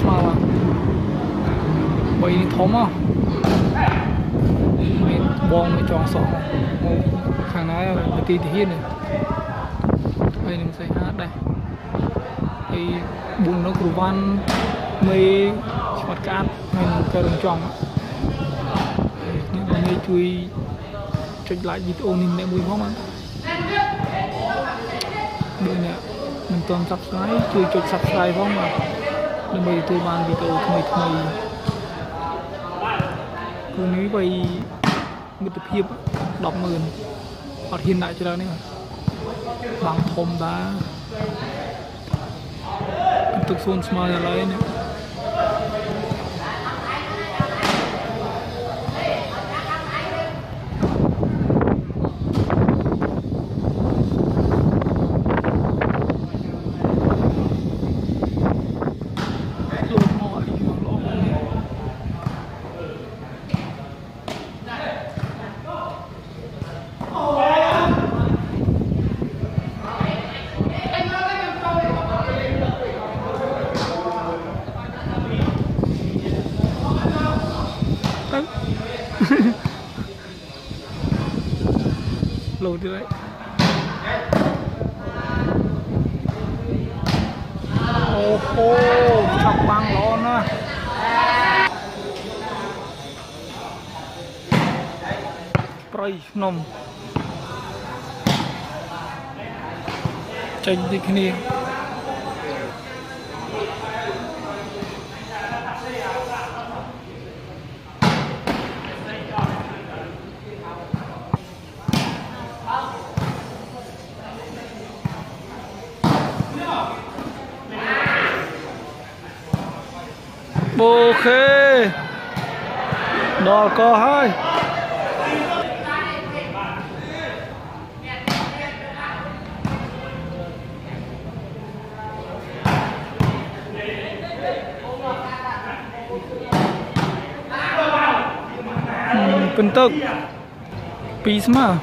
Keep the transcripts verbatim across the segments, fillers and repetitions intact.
small bởi thấm á mình bong mới chọn sọ thằng nói là tí thì hiên này đây mình sẽ hát đây thì buồn nó cử văn mê mặt cát mình cho đồng tròn những người chui chụp lại video mình để mùi không ăn đây nè mình toàn subscribe chui chụp subscribe không mà để mày tôi mang video thay thay cứ nghĩ vậy một tập hiệp đọc mượn hoặc hiện đại cho đó nữa bằng thôm đá thực xuân smart là lấy nữa lùi đi đấy ô ô chọc băng lon á prey nôm chạy đi cái này ok đo co hai bentuk pisma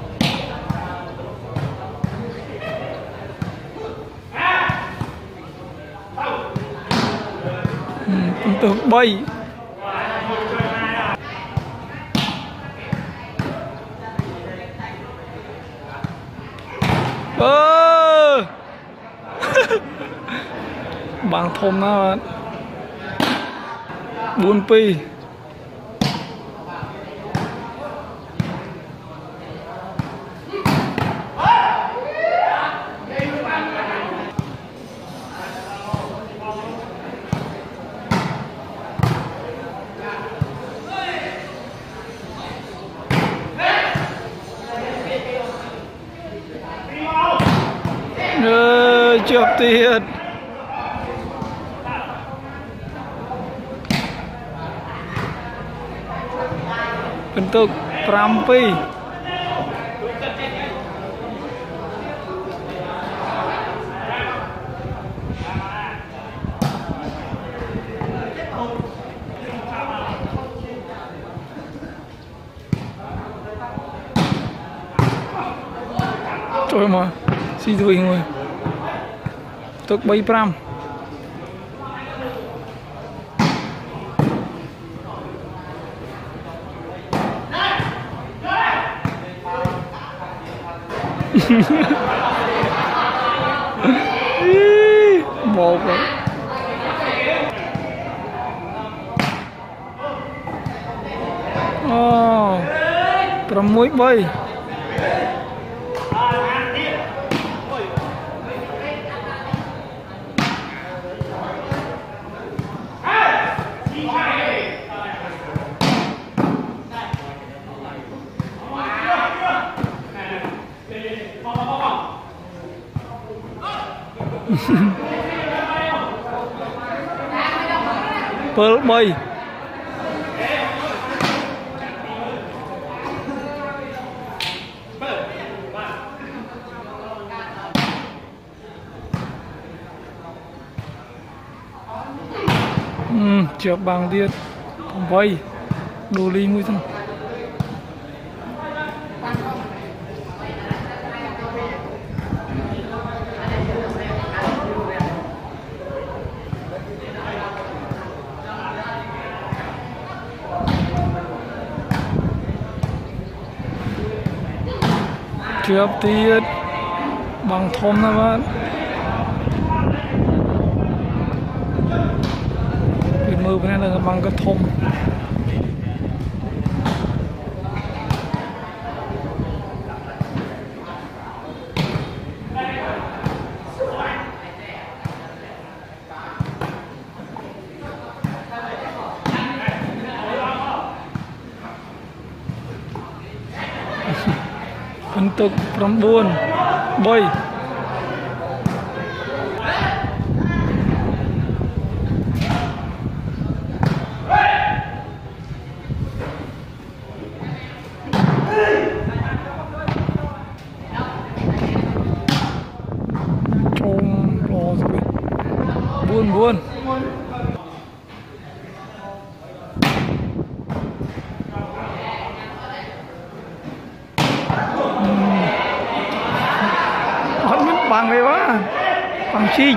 untuk bay ơ bằng thôm nó buôn pi chụp tiền bentuk perampi trời mà xì rồi người tức bay pram một rồi oh pram mũi bay Pearl bay hmm, chụp bằng điện bay đồ ly mũi thân Siap tiết bằng thôm đó bạn. Cái mưa bên này là bằng cái thôm. Untuk perempuan boy trông lo rồi buồn buồn bằng này quá bằng chi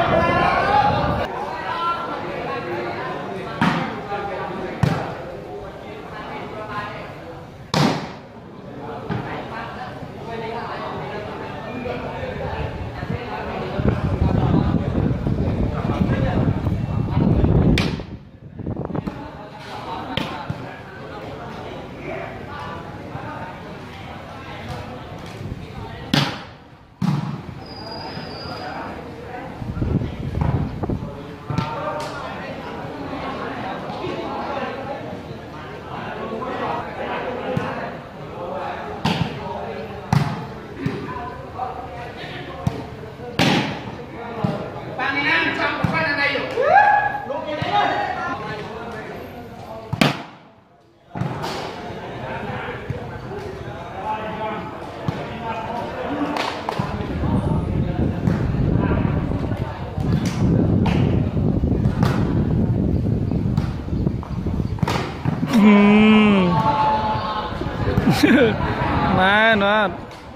Man, man.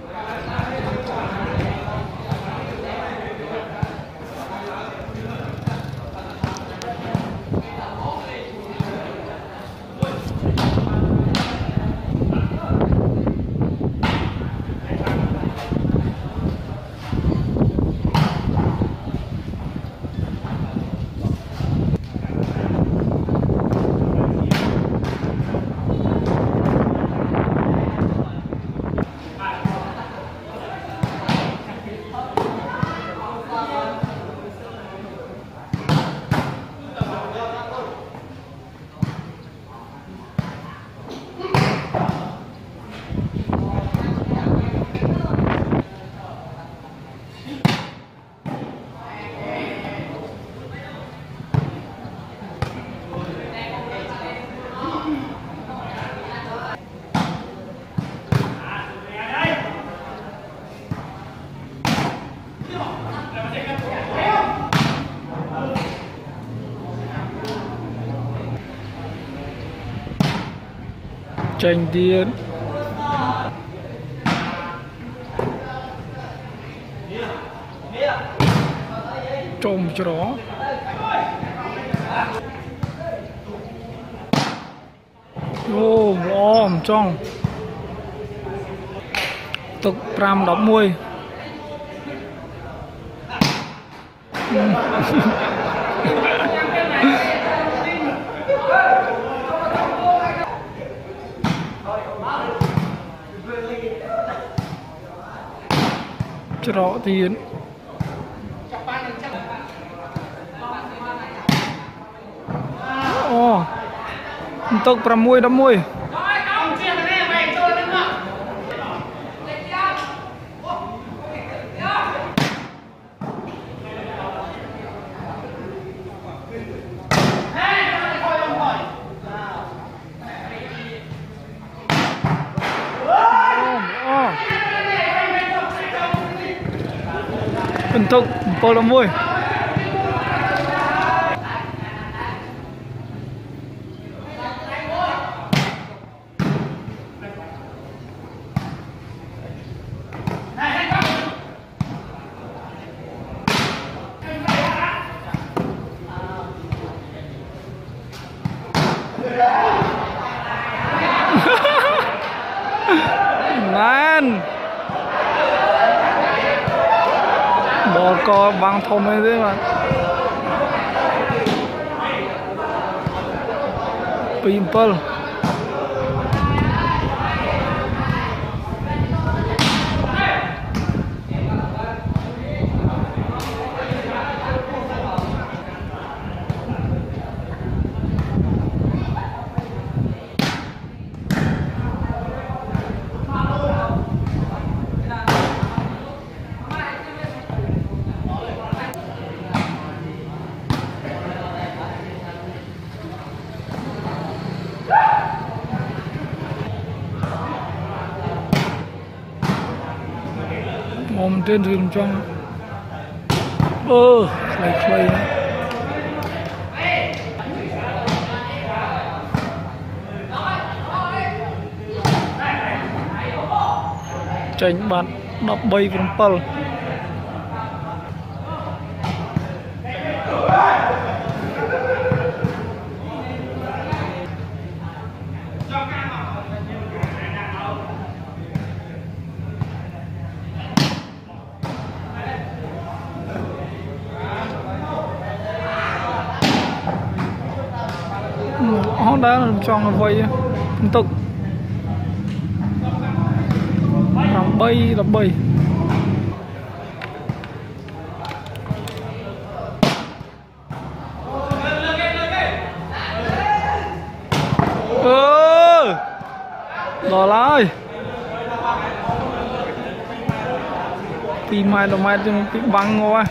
Tranh điện trộm cho đó ô ôm trong tục pram đóng môi cho rõ tiền ô tục pram môi đóng môi untuk polo mui man có băng thông ấy thế mà pimple mình trên rừng trong ơ clay clay tranh bạn đọc bay vùng pal họ đã cho nó vây tục làm bay là bay ơ đó lại tìm mai là mai cho bị băng ngồi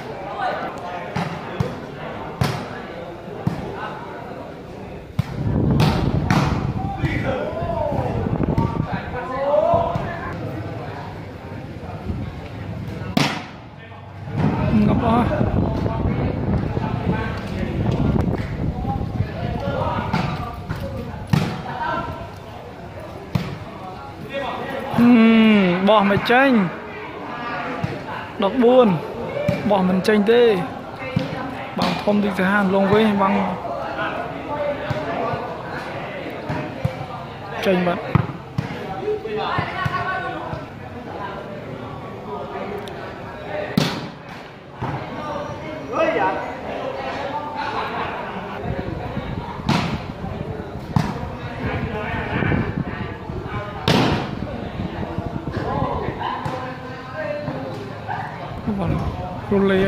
ngập đó uhm, bỏ mày tranh đọc buồn bỏ mình tranh thế bằng thông đi thứ hàn lông với bằng tranh bạn còn rolle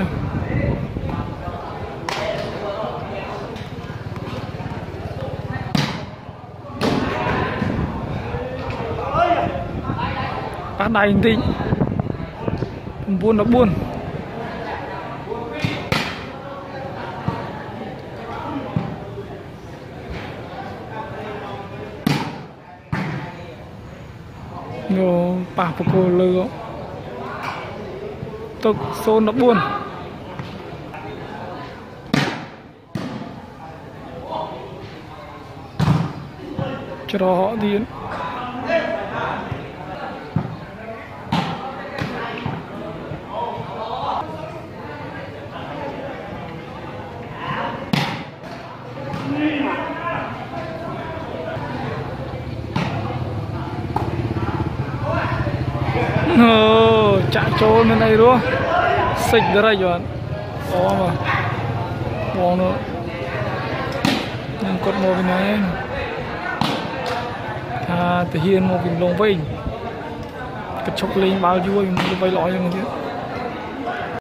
bắt đầy tinh buôn nó buôn nhiều bà phụ cô lơ tục xôn nó buồn cho họ tiến ờ chạy trốn bên đây đúng không xịt ra đây rồi đó mà bò nữa nên cột một bên này à thể hiện một cái lông vinh cái chốc lên bao vui mình vay lõi cho người chứ